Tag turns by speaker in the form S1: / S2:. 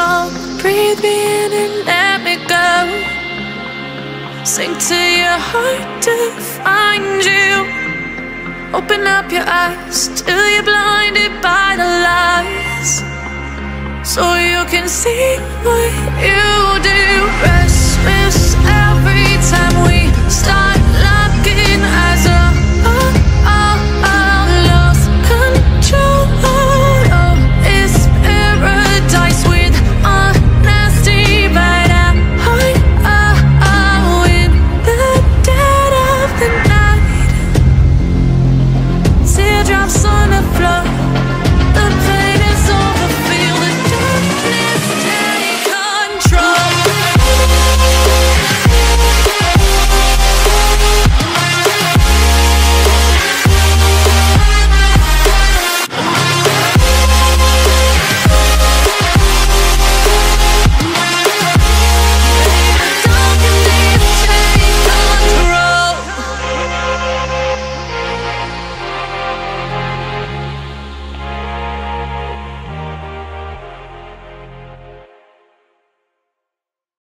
S1: strong. Breathe me in and let me go. Sink to your heart to find you. Open up your eyes till you're blinded by the lies, so you can see what you do. Rest